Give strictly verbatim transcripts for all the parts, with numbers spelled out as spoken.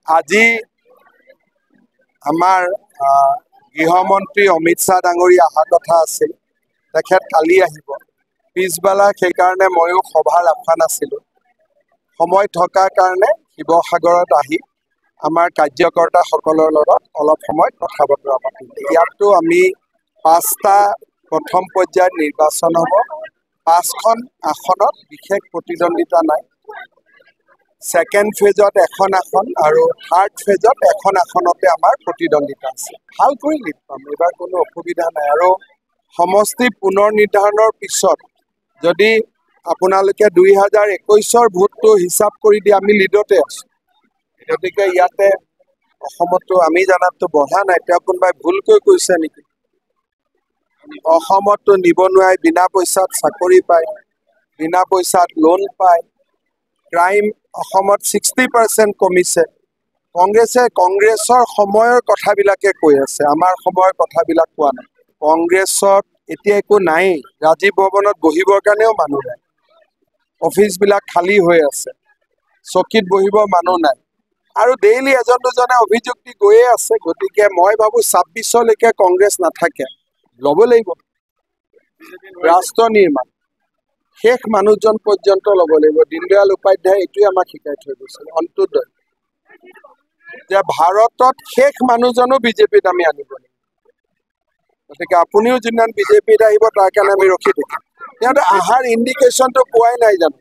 আজি আমাৰ গৃহমন্ত্ৰী অমিত শ্বাহ ডাঙৰী অহা কথা আছিল। তেখেত কালি আহিব। পিছবেলা সেইকাৰণে ময়ো সভা ৰখা নাছিলোঁ। সময় থকাৰ কাৰণে শিৱসাগৰত আহি আমাৰ কাৰ্যকৰ্তাসকলৰ লগত অলপ সময় কথা বতৰা পাতিলোঁ। ইয়াতো আমি পাঁচটা প্ৰথম পৰ্যায়ত নিৰ্বাচন হ'ব। পাঁচখন আসনত বিশেষ প্ৰতিদ্বন্দ্বিতা নাই। ছেকেণ্ড ফেজত এখন আসন আৰু থাৰ্ড ফেজত এখন আসনতে আমাৰ প্ৰতিদ্বন্দ্বিতা আছে। ভাল কৰি লিড পাম, এইবাৰ কোনো অসুবিধা নাই। আৰু সমষ্টি পুনৰ নিৰ্ধাৰণৰ পিছত যদি আপোনালোকে দুই হাজাৰ একৈছৰ ভোটটো হিচাপ কৰি দিয়ে, আমি লিডতে আছোঁ। গতিকে ইয়াতে অসমতো আমি জানাততো বঢ়া নাই, তেওঁ কোনোবাই ভুলকৈ কৈছে নেকি? অসমতো নিবনুৱাই বিনা পইচাত চাকৰি পায়, বিনা পইচাত লোন পায়। ক্ৰাইম অসমত ছিক্সটি পাৰ্চেণ্ট কমিছে। কংগ্ৰেছে কংগ্ৰেছৰ সময়ৰ কথাবিলাকে কৈ আছে, আমাৰ সময়ৰ কথাবিলাক কোৱা নাই। কংগ্ৰেছত এতিয়া একো নাই। ৰাজীৱ ভৱনত বহিবৰ কাৰণেও মানুহ নাই। অফিচবিলাক খালী হৈ আছে, চকীত বহিব মানুহ নাই। আৰু ডেইলি এজন দুজনে অভিযুক্তি গৈয়ে আছে। গতিকে মই ভাবোঁ ছাব্বিছলৈকে কংগ্ৰেছ নাথাকে, ল'ব লাগিব ৰাষ্ট্ৰ নিৰ্মাণ। শেষ মানুহজন পৰ্যন্ত ল'ব লাগিব। দীনদয়াল উপাধ্যায় এইটোৱে আমাক শিকাই থৈ গৈছিল, অন্ত্যোদয়, যে ভাৰতত শেষ মানুহজনো বিজেপিত আমি আনিব লাগিব। গতিকে আপুনিও যিমান বিজেপিত আহিব তাৰ কাৰণে আমি ৰখি থাকিম। তেওঁতো আহাৰ ইণ্ডিকেশ্যনটো পোৱাই নাই জানো?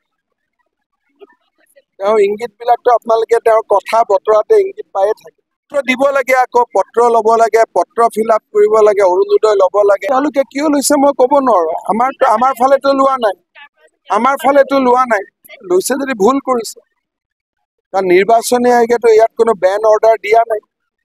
তেওঁৰ ইংগিতবিলাকতো আপোনালোকে তেওঁৰ কথা বতৰাতে ইংগিত পায়ে থাকে। পত্ৰ দিব লাগে, আকৌ পত্ৰ ল'ব লাগে, পত্ৰ ফিল আপ কৰিব লাগে, অৰুণোদয় ল'ব লাগে। তেওঁলোকে কিয় লৈছে মই ক'ব নোৱাৰোঁ। আমাৰতো আমাৰ ফালেতো লোৱা নাই, আমাৰ ফালেতো লোৱা নাই। লৈছে যদি ভুল কৰিছে, কাৰণ নিৰ্বাচনী আয়োগেতো ইয়াত কোনো বেন অৰ্ডাৰ দিয়া নাই।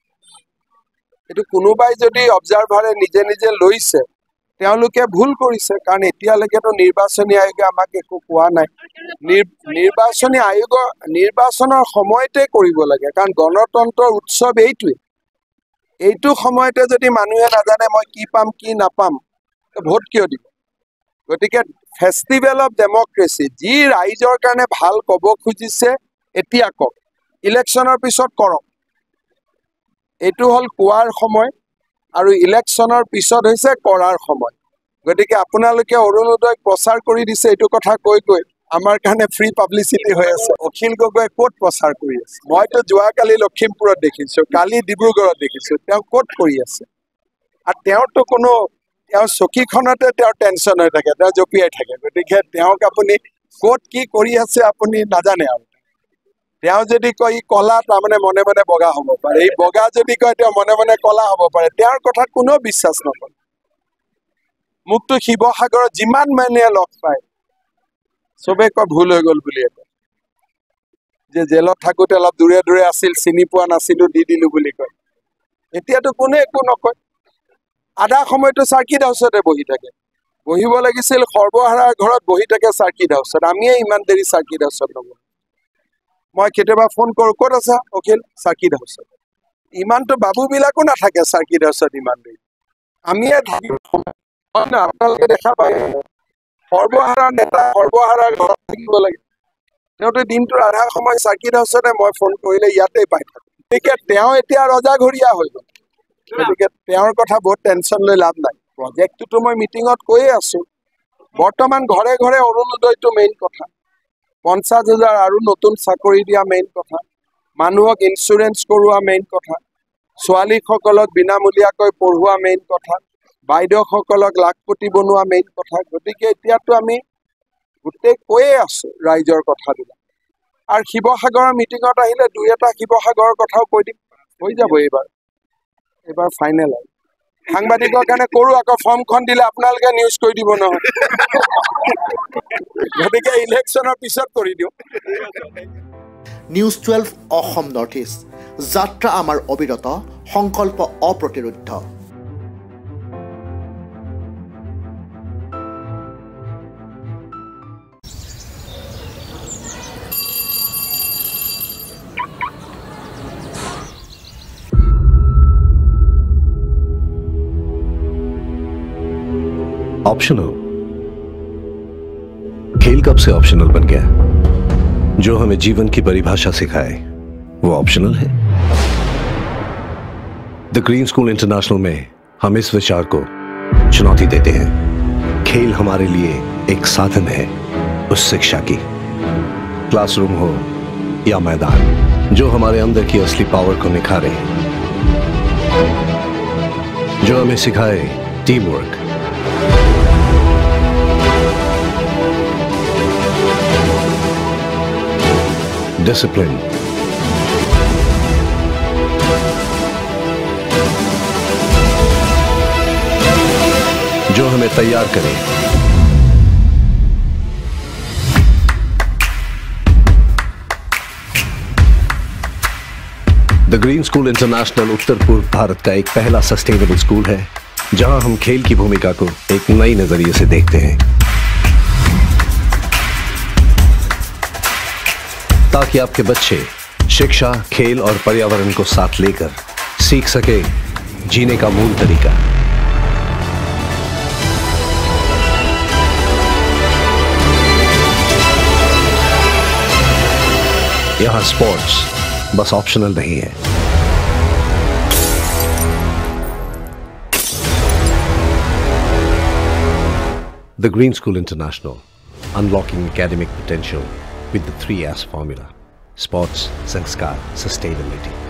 এইটো কোনোবাই যদি অবজাৰভাৰে নিজে নিজে লৈছে, তেওঁলোকে ভুল কৰিছে। কাৰণ এতিয়ালৈকেতো নিৰ্বাচনী আয়োগে আমাক একো কোৱা নাই। নিৰ্বাচনী আয়োগৰ নিৰ্বাচনৰ সময়তে কৰিব লাগে, কাৰণ গণতন্ত্ৰৰ উৎসৱ এইটোৱে। এইটো সময়তে যদি মানুহে নাজানে মই কি পাম কি নাপাম, ভোট কিয় দিব? গতিকে ফেষ্টিভেল অফ ডেমক্ৰেচি, যি ৰাইজৰ কাৰণে ভাল ক'ব খুজিছে এতিয়া কওক, ইলেকশ্যনৰ পিছত কৰক। এইটো হ'ল কোৱাৰ সময় আৰু ইলেকশ্যনৰ পিছত হৈছে কৰাৰ সময়। গতিকে আপোনালোকে অৰুণোদয় প্ৰচাৰ কৰি দিছে, এইটো কথা কৈ কৈ আমাৰ কাৰণে ফ্ৰী পাব্লিচিটি হৈ আছে। অখিল গগৈয়ে ক'ত প্ৰচাৰ কৰি আছে? মইতো যোৱাকালি লখিমপুৰত দেখিছোঁ, কালি ডিব্ৰুগড়ত দেখিছোঁ। তেওঁ ক'ত কৰি আছে? আৰু তেওঁৰতো কোনো তেওঁৰ চকীখনতে তেওঁৰ টেনশ্যন হৈ থাকে, তেওঁ জঁপিয়াই থাকে। গতিকে তেওঁক আপুনি ক'ত কি কৰি আছে আপুনি নাজানে। আৰু তেওঁ যদি কয় ই কলা, তাৰমানে মনে মনে বগা হ'ব পাৰে। এই বগা যদি কয় তেওঁ মনে মনে কলা হ'ব পাৰে। তেওঁৰ কথাত কোনেও বিশ্বাস নকৰে। মোকতো শিৱসাগৰত যিমান মানুহে লগ পায় চবে কয় ভুল হৈ গ'ল বুলি, যে জেলত থাকোঁতে অলপ দূৰে দূৰে আছিল, চিনি পোৱা নাছিলোঁ, দি দিলোঁ বুলি কয়। এতিয়াতো কোনে একো নকয়। আধা সময়তো চাৰ্কিট হাউচতে বহি থাকে। বহিব লাগিছিল সৰ্বহাৰাৰ ঘৰত, বহি থাকে চাৰ্কিট হাউচত। আমিয়ে ইমান দেৰি চাৰ্কিট হাউচত নবহো। মই কেতিয়াবা ফোন কৰোঁ, ক'ত আছা অখিল? চাৰ্কিট হাউচত। ইমানটো বাবুবিলাকো নাথাকে চাৰ্কিট হাউচত ইমান দেৰি, আমিয়ে থাকিব। আপোনালোকে দেখা পায় সৰ্বহাৰাৰ নেতা সৰ্বহাৰাৰ ঘৰত থাকিব লাগে। তেওঁতো দিনটোৰ আধা সময় চাৰ্কিট হাউচতে, মই ফোন কৰিলে ইয়াতেই পাই থাকোঁ। গতিকে তেওঁ এতিয়া ৰজাঘৰীয়া হৈ গ'ল। গতিকে তেওঁৰ কথা বহুত টেনশ্যন লৈ লাভ নাই। প্ৰজেক্টটোতো মই মিটিঙত কৈয়ে আছোঁ। বৰ্তমান ঘৰে ঘৰে অৰুণোদয়টো মেইন কথা, পঞ্চাছ হাজাৰ আৰু নতুন চাকৰি দিয়া মেইন কথা, মানুহক ইঞ্চুৰেঞ্চ কৰোৱা মেইন কথা, ছোৱালীসকলক বিনামূলীয়াকৈ পঢ়োৱা মেইন কথা, বাইদেউসকলক লাখপতি বনোৱা মেইন কথা। গতিকে এতিয়াতো আমি গোটেই কৈয়ে আছোঁ ৰাইজৰ কথাবিলাক। আৰু শিৱসাগৰৰ মিটিঙত আহিলে দুই এটা শিৱসাগৰৰ কথাও কৈ দিম, হৈ যাব। এইবাৰ এইবাৰ ফাইনেল আৰু সাংবাদিকৰ কাৰণে কৰোঁ, আকৌ ফৰ্মখন দিলে আপোনালোকে নিউজ কৰি দিব নহয়। গতিকে ইলেকশ্যনৰ পিছত কৰি দিওঁ। News Twelve Assam North East, যাত্ৰা আমাৰ অবিৰত, সংকল্প অপ্ৰতিৰোধ্য। ऑप्शनल, खेल कब से ऑप्शनल बन गया? जो हमें जीवन की परिभाषा सिखाए, वो ऑप्शनल है। द ग्रीन स्कूल इंटरनेशनल में हम इस विचार को चुनौती देते हैं, खेल हमारे लिए एक साधन है उस शिक्षा की। क्लासरूम हो या मैदान, जो हमारे अंदर की असली पावर को निखारे, जो हमें सिखाए टीम वर्क, डिसिप्लिन, जो हमें तैयार करे द ग्रीन स्कूल इंटरनेशनल उत्तर पूर्व भारत का एक पहला सस्टेनेबल स्कूल है, जहां हम खेल की भूमिका को एक नई नजरिए से देखते हैं, ताकि आपके बच्चे शिक्षा, खेल और पर्यावरण को साथ लेकर सीख सके जीने का मूल तरीका। यहां स्पोर्ट्स बस ऑप्शनल नहीं है। The Green School International, unlocking academic potential with the three S formula: sports, sanskar, sustainability.